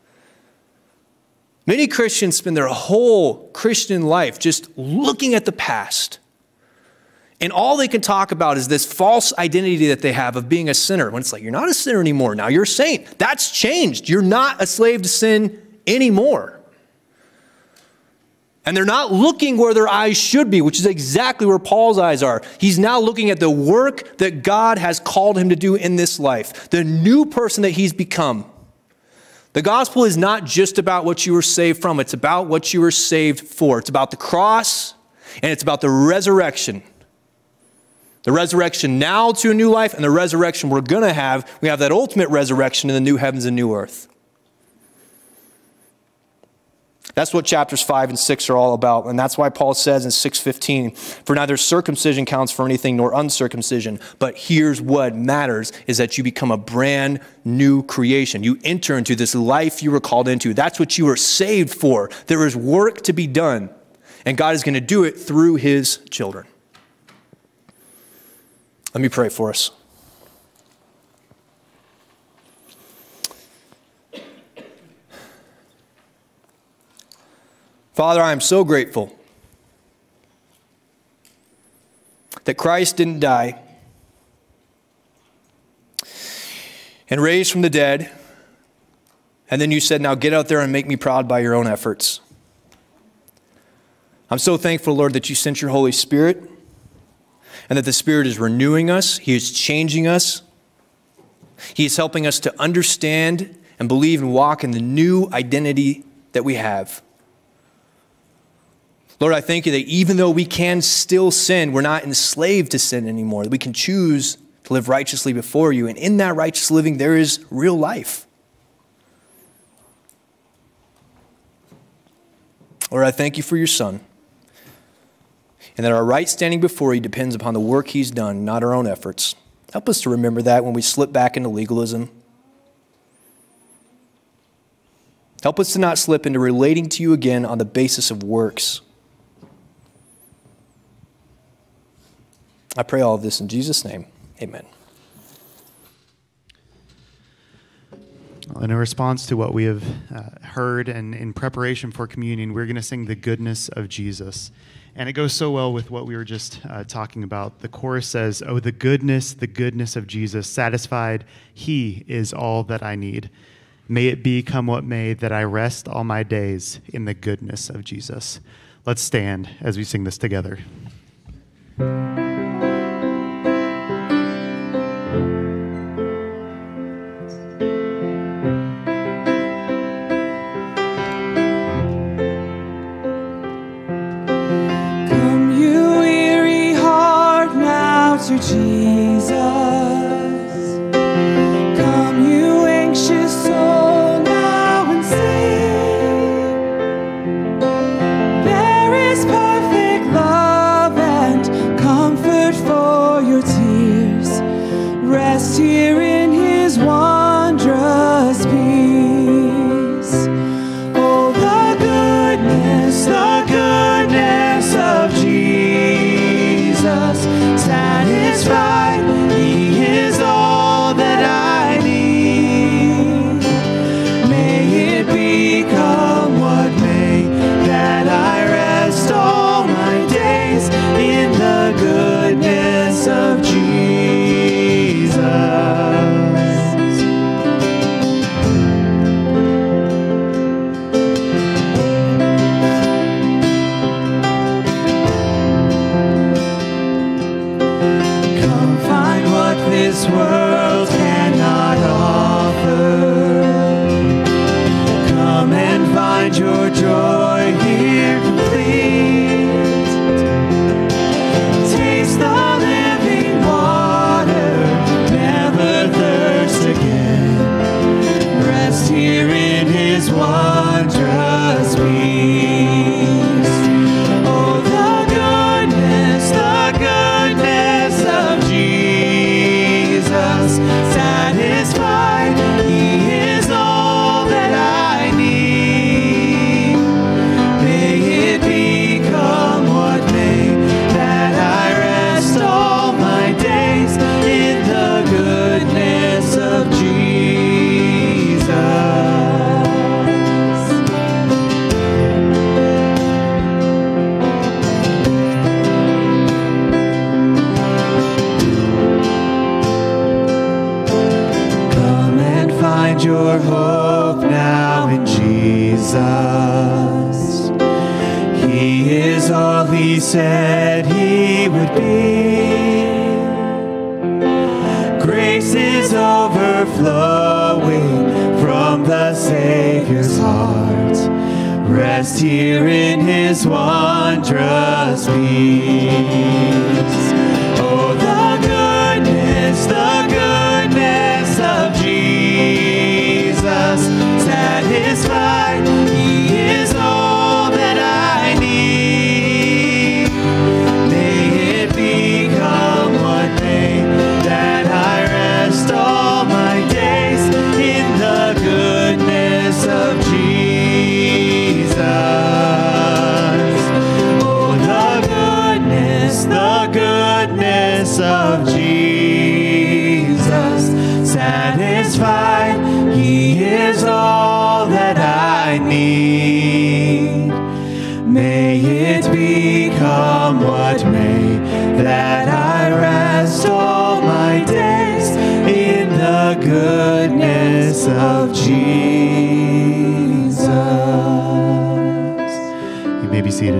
C: Many Christians spend their whole Christian life just looking at the past. And all they can talk about is this false identity that they have of being a sinner. When it's like, you're not a sinner anymore. Now you're a saint. That's changed. You're not a slave to sin anymore. And they're not looking where their eyes should be, which is exactly where Paul's eyes are. He's now looking at the work that God has called him to do in this life, the new person that he's become. The gospel is not just about what you were saved from. It's about what you were saved for. It's about the cross, and it's about the resurrection. The resurrection now to a new life, and the resurrection we're going to have. We have that ultimate resurrection in the new heavens and new earth. That's what chapters 5 and 6 are all about. And that's why Paul says in 6:15, for neither circumcision counts for anything nor uncircumcision. But here's what matters is that you become a brand new creation. You enter into this life you were called into. That's what you were saved for. There is work to be done. And God is going to do it through his children. Let me pray for us. Father, I am so grateful that Christ didn't die and raised from the dead, and then you said, now get out there and make me proud by your own efforts. I'm so thankful, Lord, that you sent your Holy Spirit and that the Spirit is renewing us. He is changing us. He is helping us to understand and believe and walk in the new identity that we have. Lord, I thank you that even though we can still sin, we're not enslaved to sin anymore. That we can choose to live righteously before you. And in that righteous living, there is real life. Lord, I thank you for your Son. And that our right standing before you depends upon the work he's done, not our own efforts. Help us to remember that when we slip back into legalism. Help us to not slip into relating to you again on the basis of works. I pray all of this in Jesus' name. Amen.
A: In response to what we have heard and in preparation for communion, we're going to sing the goodness of Jesus. And it goes so well with what we were just talking about. The chorus says, oh, the goodness of Jesus, satisfied, he is all that I need. May it be, come what may, that I rest all my days in the goodness of Jesus. Let's stand as we sing this together.
B: To Jesus, come you anxious soul now and sing. There is perfect love and comfort for your tears. Rest here in his wondrous peace. Oh, the goodness of Jesus. Satisfied, he
A: find your hope now in Jesus. He is all he said he would be. Grace is overflowing from the Savior's heart. Rest here in his wondrous peace. Oh, the goodness of Jesus. Satisfied, he is all that I need. May it become what may, that I rest all my days in the goodness of Jesus. Oh, the goodness of Jesus. Satisfied, he is all that I need. May it become what may, that I rest all my days in the goodness of Jesus. You may be seated.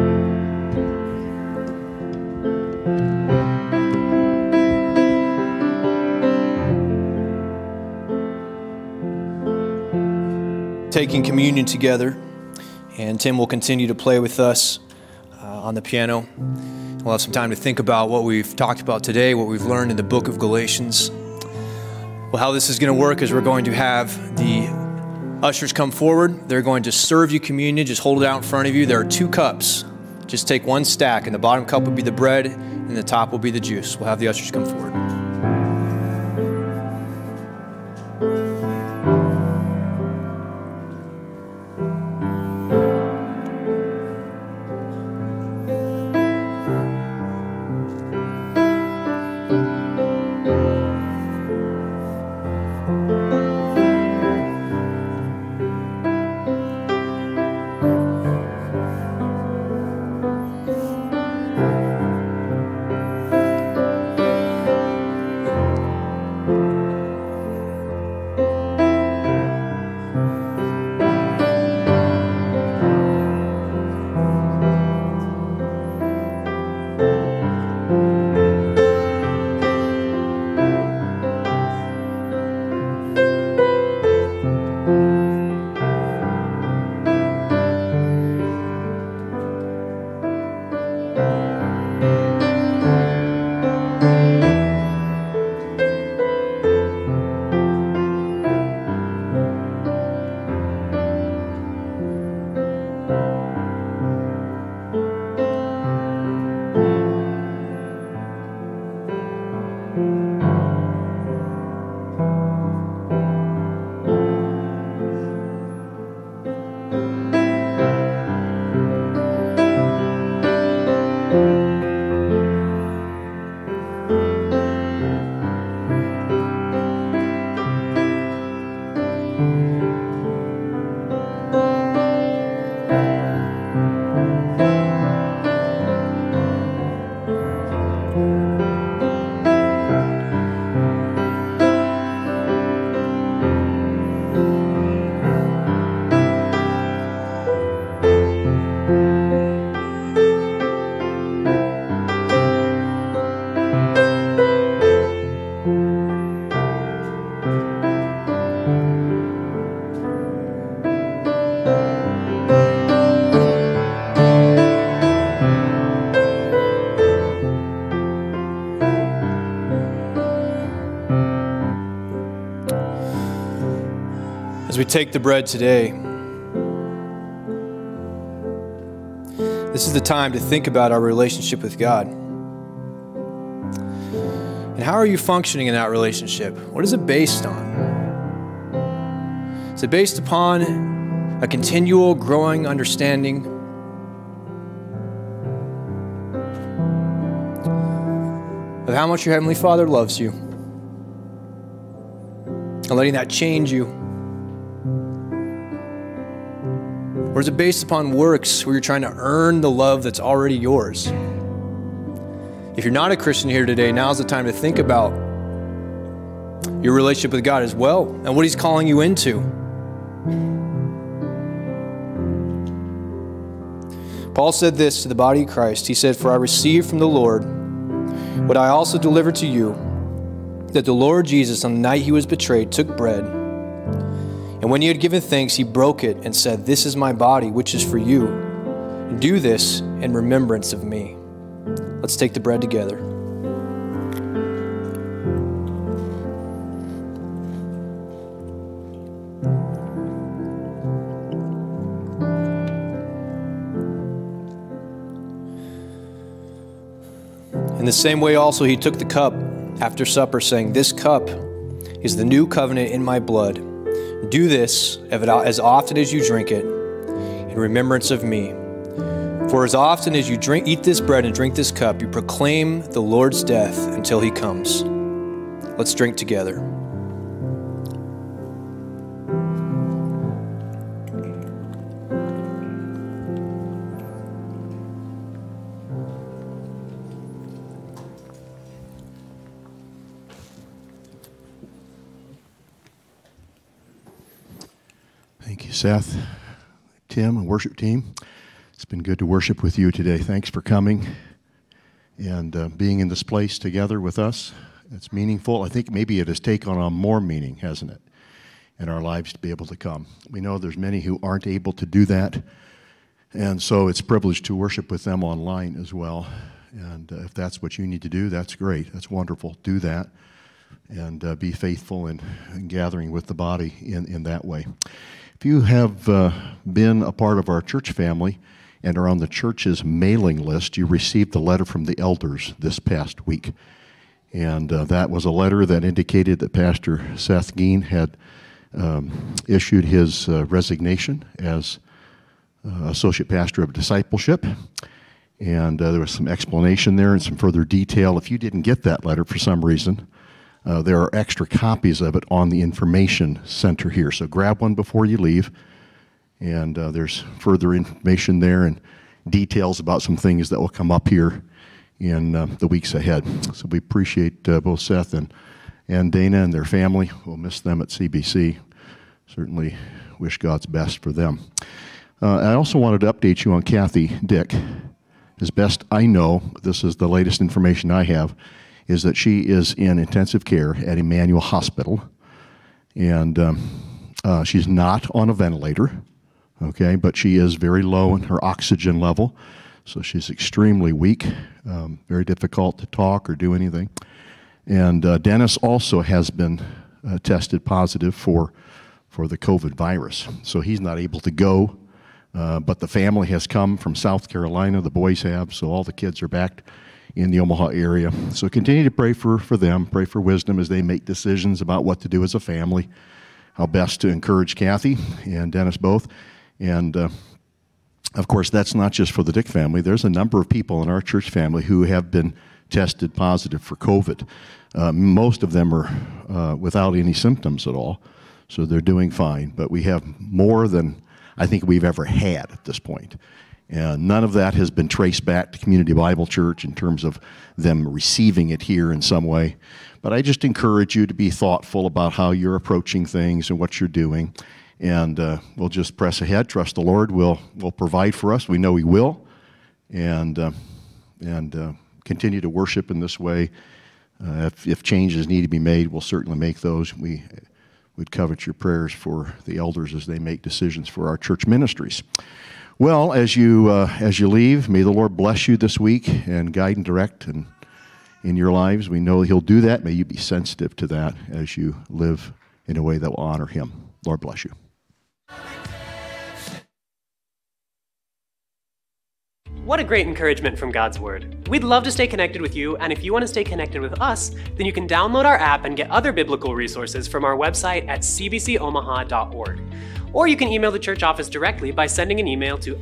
C: Taking communion together, and Tim will continue to play with us on the piano. We'll have some time to think about what we've talked about today, what we've learned in the book of Galatians. Well, how this is going to work is we're going to have the ushers come forward. They're going to serve you communion. Just hold it out in front of you. There are 2 cups. Just take one stack, and the bottom cup will be the bread, and the top will be the juice. We'll have the ushers come forward. As we take the bread today, this is the time to think about our relationship with God. And how are you functioning in that relationship? What is it based on? Is it based upon a continual growing understanding of how much your Heavenly Father loves you and letting that change you? Or is it based upon works where you're trying to earn the love that's already yours? If you're not a Christian here today, now's the time to think about your relationship with God as well, and what He's calling you into. Paul said this to the body of Christ. He said, "For I received from the Lord what I also delivered to you, that the Lord Jesus, on the night He was betrayed, took bread, and when He had given thanks, He broke it and said, 'This is my body, which is for you. Do this in remembrance of me.'" Let's take the bread together. In the same way also He took the cup after supper, saying, "This cup is the new covenant in my blood. Do this as often as you drink it in remembrance of me. For as often as you eat this bread and drink this cup, you proclaim the Lord's death until He comes." Let's drink together.
D: Thank you, Seth, Tim, and worship team. It's been good to worship with you today. Thanks for coming and being in this place together with us. It's meaningful. I think maybe it has taken on more meaning, hasn't it, in our lives to be able to come. We know there's many who aren't able to do that, and so it's a privilege to worship with them online as well. And if that's what you need to do, that's great. That's wonderful. Do that and be faithful in gathering with the body in that way. If you have been a part of our church family and are on the church's mailing list, you received a letter from the elders this past week. And that was a letter that indicated that Pastor Seth Geen had issued his resignation as associate pastor of Discipleship. And there was some explanation there and some further detail. If you didn't get that letter for some reason, there are extra copies of it on the information center here. So grab one before you leave. And there's further information there and details about some things that will come up here in the weeks ahead. So we appreciate both Seth and Dana and their family. We'll miss them at CBC. Certainly wish God's best for them. I also wanted to update you on Kathy Dick. As best I know, this is the latest information I have, is that she is in intensive care at Emmanuel Hospital. And she's not on a ventilator, okay, but she is very low in her oxygen level. So she's extremely weak, very difficult to talk or do anything. And Dennis also has been tested positive for the COVID virus. So he's not able to go, but the family has come from South Carolina, the boys have, so all the kids are back in the Omaha area. So continue to pray for them, pray for wisdom as they make decisions about what to do as a family, how best to encourage Kathy and Dennis both. And of course, that's not just for the Dick family. There's a number of people in our church family who have been tested positive for COVID. Most of them are without any symptoms at all, so they're doing fine. But we have more than I think we've ever had at this point. And none of that has been traced back to Community Bible Church in terms of them receiving it here in some way. But I just encourage you to be thoughtful about how you're approaching things and what you're doing. And we'll just press ahead, trust the Lord will provide for us. We know He will. And continue to worship in this way. If changes need to be made, we'll certainly make those. We'd covet your prayers for the elders as they make decisions for our church ministries. Well, as you leave, may the Lord bless you this week and guide and direct in your lives. We know He'll do that. May you be sensitive to that as you live in a way that will honor Him. Lord bless you.
E: What a great encouragement from God's Word. We'd love to stay connected with you, and if you want to stay connected with us, then you can download our app and get other biblical resources from our website at cbcomaha.org. Or you can email the church office directly by sending an email to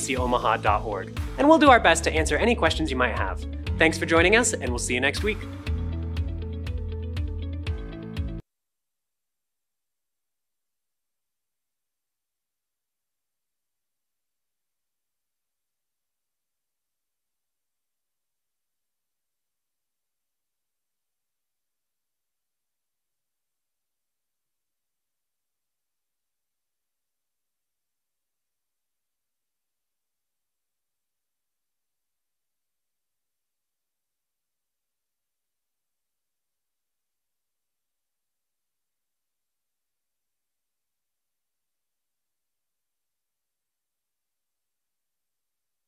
E: admin@cbcomaha.org. And we'll do our best to answer any questions you might have. Thanks for joining us, and we'll see you next week.